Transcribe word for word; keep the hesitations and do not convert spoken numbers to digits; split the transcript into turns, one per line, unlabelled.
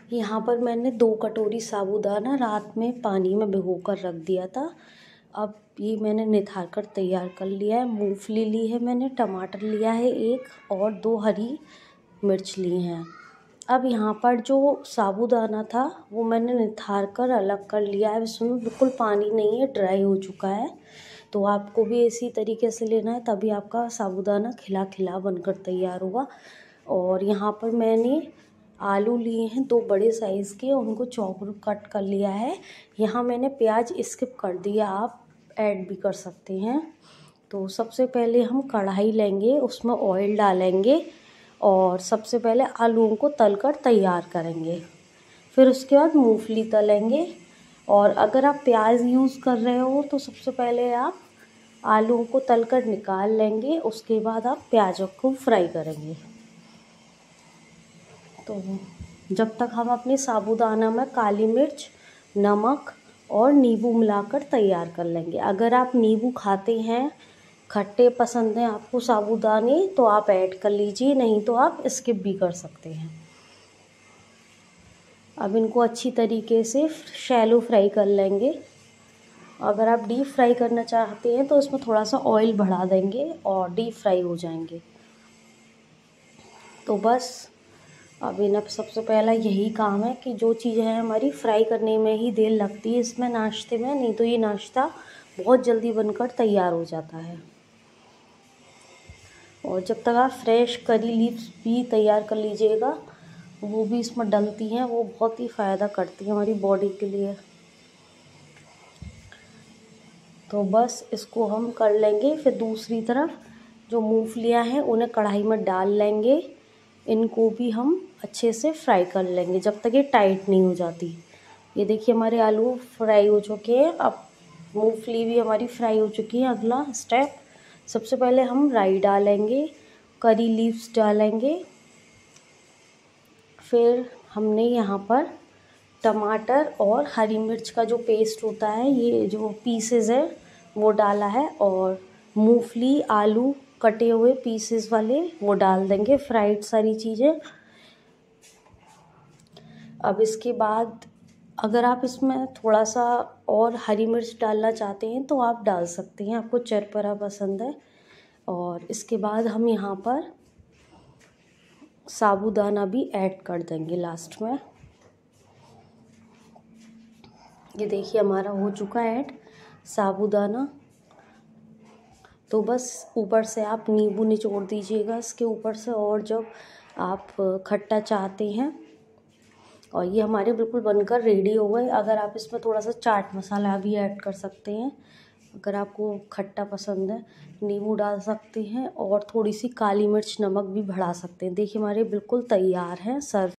यहाँ पर मैंने दो कटोरी साबूदाना रात में पानी में भिगोकर रख दिया था। अब ये मैंने निथार कर तैयार कर लिया है। मूंगफली ली है मैंने, टमाटर लिया है एक, और दो हरी मिर्च ली हैं। अब यहाँ पर जो साबूदाना था वो मैंने निथार कर अलग कर लिया है। इसमें बिल्कुल पानी नहीं है, ड्राई हो चुका है। तो आपको भी इसी तरीके से लेना है, तभी आपका साबूदाना खिला खिला बनकर तैयार होगा। और यहाँ पर मैंने आलू लिए हैं दो बड़े साइज़ के, उनको चौकोर कट कर लिया है। यहाँ मैंने प्याज स्किप कर दिया, आप ऐड भी कर सकते हैं। तो सबसे पहले हम कढ़ाई लेंगे, उसमें ऑयल डालेंगे और सबसे पहले आलूओं को तलकर तैयार करेंगे। फिर उसके बाद मूंगफली तलेंगे। और अगर आप प्याज यूज़ कर रहे हो तो सबसे पहले आप आलूओं को तलकर निकाल लेंगे, उसके बाद आप प्याज़ों को फ्राई करेंगे। तो जब तक हम अपने साबूदाना में काली मिर्च, नमक और नींबू मिलाकर तैयार कर लेंगे। अगर आप नींबू खाते हैं, खट्टे पसंद हैं आपको साबूदाने, तो आप ऐड कर लीजिए, नहीं तो आप स्किप भी कर सकते हैं। अब इनको अच्छी तरीके से शैलो फ्राई कर लेंगे। अगर आप डीप फ्राई करना चाहते हैं तो इसमें थोड़ा सा ऑयल बढ़ा देंगे और डीप फ्राई हो जाएंगे। तो बस अब इन अब सबसे पहला यही काम है कि जो चीज़ है हमारी फ्राई करने में ही देर लगती है इसमें नाश्ते में, नहीं तो ये नाश्ता बहुत जल्दी बनकर तैयार हो जाता है। और जब तक आप फ्रेश करी लीव्स भी तैयार कर लीजिएगा, वो भी इसमें डलती हैं, वो बहुत ही फ़ायदा करती हैं हमारी बॉडी के लिए। तो बस इसको हम कर लेंगे। फिर दूसरी तरफ जो मूंगफलियाँ हैं उन्हें कढ़ाई में डाल लेंगे। इनको भी हम अच्छे से फ्राई कर लेंगे जब तक ये टाइट नहीं हो जाती। ये देखिए हमारे आलू फ्राई हो चुके हैं। अब मूंगफली भी हमारी फ्राई हो चुकी है। अगला स्टेप, सबसे पहले हम राई डालेंगे, करी लीव्स डालेंगे। फिर हमने यहाँ पर टमाटर और हरी मिर्च का जो पेस्ट होता है, ये जो पीसेस है वो डाला है, और मूंगफली आलू कटे हुए पीसेस वाले वो डाल देंगे, फ्राइड सारी चीज़ें। अब इसके बाद अगर आप इसमें थोड़ा सा और हरी मिर्च डालना चाहते हैं तो आप डाल सकते हैं, आपको चरपरा पसंद है। और इसके बाद हम यहाँ पर साबूदाना भी ऐड कर देंगे लास्ट में। ये देखिए हमारा हो चुका है ऐड साबूदाना। तो बस ऊपर से आप नींबू निचोड़ दीजिएगा इसके ऊपर से, और जब आप खट्टा चाहते हैं। और ये हमारे बिल्कुल बनकर रेडी हो गए। अगर आप इसमें थोड़ा सा चाट मसाला भी ऐड कर सकते हैं, अगर आपको खट्टा पसंद है, नींबू डाल सकते हैं और थोड़ी सी काली मिर्च नमक भी बढ़ा सकते हैं। देखिए हमारे बिल्कुल तैयार हैं, सर्व